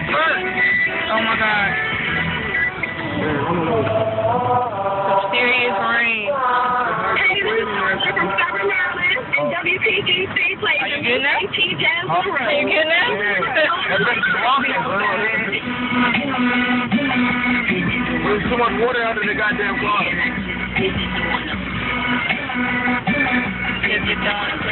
Oh my God. Some serious rain. Hey, this is Tasha from Southern Maryland, and WPGC plays the BAT Jazz on the Road. Are you getting that? There's too much water out of the goddamn car. If you don't.